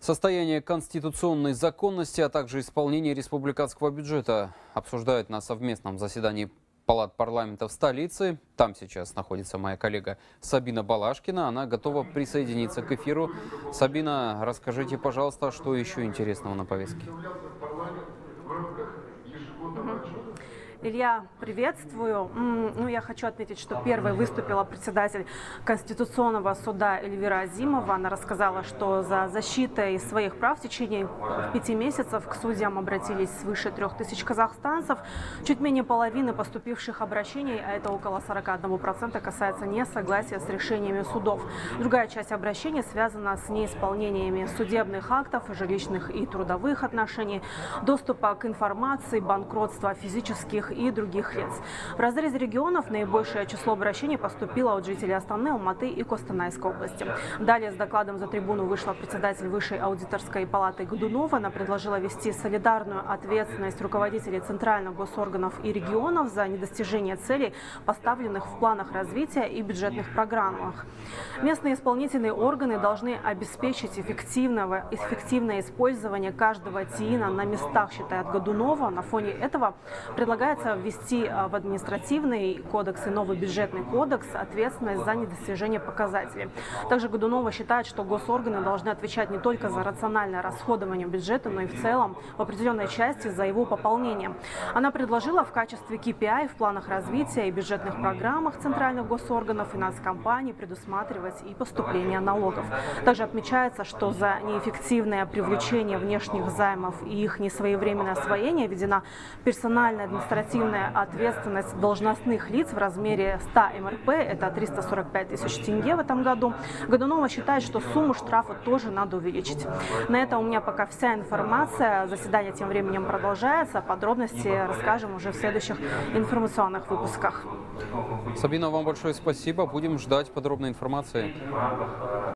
Состояние конституционной законности, а также исполнение республиканского бюджета обсуждают на совместном заседании палат парламента в столице. Там сейчас находится моя коллега Сабина Балашкина. Она готова присоединиться к эфиру. Сабина, расскажите, пожалуйста, что еще интересного на повестке? Илья, приветствую. Я хочу отметить, что первой выступила председатель Конституционного суда Эльвира Азимова. Она рассказала, что за защитой своих прав в течение 5 месяцев к судьям обратились свыше 3000 казахстанцев. Чуть менее половины поступивших обращений, а это около 41%, касается несогласия с решениями судов. Другая часть обращений связана с неисполнениями судебных актов, жилищных и трудовых отношений, доступа к информации, банкротства физических и других лиц. В разрезе регионов наибольшее число обращений поступило от жителей Астаны, Алматы и Костанайской области. Далее с докладом за трибуну вышла председатель Высшей аудиторской палаты Годунова. Она предложила ввести солидарную ответственность руководителей центральных госорганов и регионов за недостижение целей, поставленных в планах развития и бюджетных программах. Местные исполнительные органы должны обеспечить эффективное использование каждого ТИИНа на местах, считает Годунова. На фоне этого предлагается ввести в административный кодекс и новый бюджетный кодекс ответственность за недостижение показателей. Также Годунова считает, что госорганы должны отвечать не только за рациональное расходование бюджета, но и в целом в определенной части за его пополнение. Она предложила в качестве KPI в планах развития и бюджетных программах центральных госорганов и нацкомпаний предусматривать и поступление налогов. Также отмечается, что за неэффективное привлечение внешних займов и их несвоевременное освоение введена персональная административная ответственность должностных лиц в размере 100 МРП, это 345 тысяч тенге в этом году. Годунова считает, что сумму штрафа тоже надо увеличить. На этом у меня пока вся информация. Заседание тем временем продолжается. Подробности расскажем уже в следующих информационных выпусках. Сабина, вам большое спасибо. Будем ждать подробной информации.